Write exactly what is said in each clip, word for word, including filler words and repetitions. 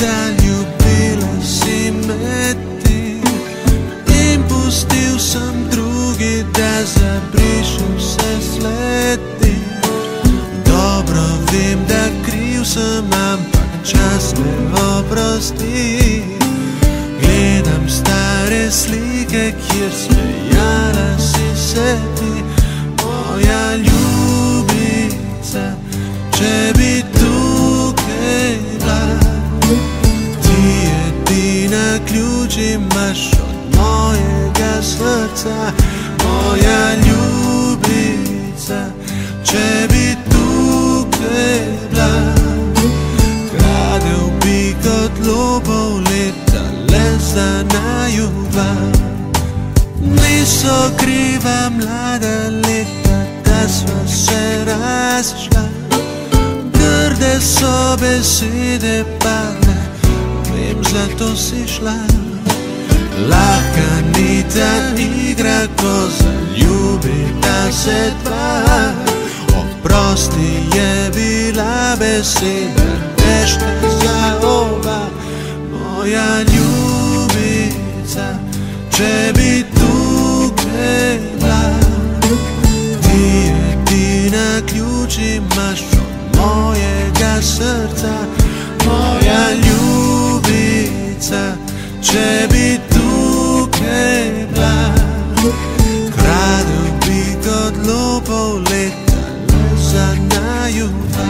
da ljubila si me ti. Impustil sem drugi, da zabrišu vse sledi. Dobro vem, da kriv sem, ampak čas me oprosti. Gledam stare slike, kjer smejala si se ti, moja ljubica, če bi tukaj bila. Ti edina ključ imaš od mojega srca, moja ljubica, če bi tukaj bila. Kradel bi kot lobov leta le za naju dva. Niso kriva mlada leta, da sva se razšla. Grde so besede padle, vem, zato si šla. Lahka ni ta igra, ko zaljubita se dva. Oprosti je bila beseda težka za oba, moja ljubica, če bi tukaj bila. Ti edina ključ imaš od mojega srca, moja ljubica, če bi tukaj bila. Kradel bi kot lopov leta le za naju dva.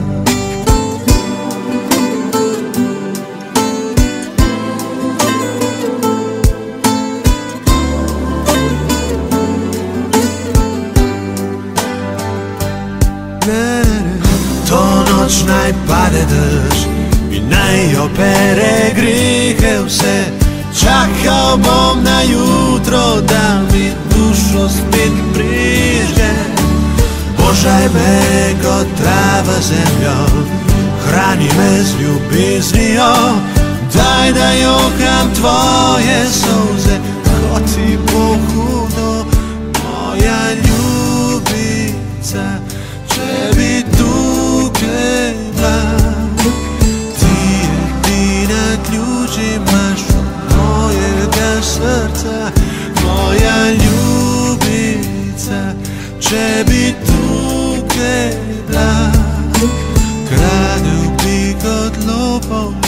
To noč naj pade dež in naj opere grehe vse. Čakal bom na jutro, da mi dušo spet prižge. Božaj me kot trava zemljo, hrani me z ljubeznijo. Daj, da jokam tvoje solze, ko ti bo hudo, moja ljubica, če bi tukaj bila. Ti edina ključ imaš od mojega srca, moja ljubica, če bi tukaj bila. Kradel bi kot lopov